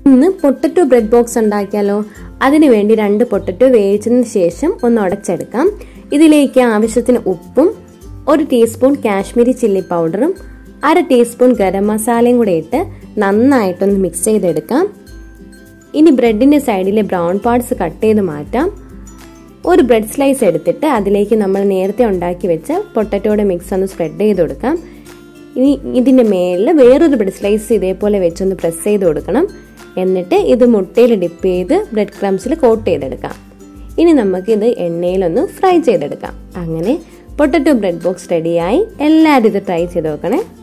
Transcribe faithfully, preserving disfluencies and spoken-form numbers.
ഇന്ന് potato bread box ഉണ്ടാക്കിയാലോ? അതിനുവേണ്ടി രണ്ട് പൊട്ടറ്റോ വേവിച്ചതിന് ശേഷം ഒന്ന് ഉടച്ചെടുക്കാം. ഇതിലേക്ക് ആവശ്യത്തിന് ഉപ്പും ഒരു ടീസ്പൂൺ കാശ്മീരി ചില്ലി പൗഡറും അര ടീസ്പൂൺ ഗരം മസാലയും കൂടെ ഇട്ട് നന്നായിട്ടൊന്ന് മിക്സ് ചെയ്തെടുക്കാം. ഇനി ബ്രെഡിന്റെ സൈഡിലെ ബ്രൗൺ പാർട്സ് കട്ട് ചെയ്ത് മാറ്റാം. ഒരു ബ്രെഡ് സ്ലൈസ് എടുത്തിട്ട് അതിലേക്ക് നമ്മൾ നേരത്തെ ഉണ്ടാക്കി വെച്ച പൊട്ടറ്റോയുടെ മിക്സ് ഒന്ന് സ്പ്രെഡ് ചെയ്ത് കൊടുക്കാം. ഇനി ഇതിന്റെ മേളിൽ വേറൊരു ബ്രെഡ് സ്ലൈസ് ഇതേപോലെ വെച്ചൊന്ന് പ്രസ് ചെയ്ത് കൊടുക്കണം. എന്നിട്ട് ഇത് മുട്ടയിൽ ഡിപ്പ് ചെയ്ത് ബ്രെഡ് ക്രംസിൽ കോട്ട് ചെയ്തെടുക്കാം. ഇനി നമുക്ക് ഇത് എണ്ണയിലൊന്ന് ഫ്രൈ ചെയ്തെടുക്കാം. അങ്ങനെ പൊട്ടറ്റോ ബ്രെഡ് ബോക്സ് റെഡിയായി. എല്ലാവരും ഇത് ട്രൈ ചെയ്ത് നോക്കണേ.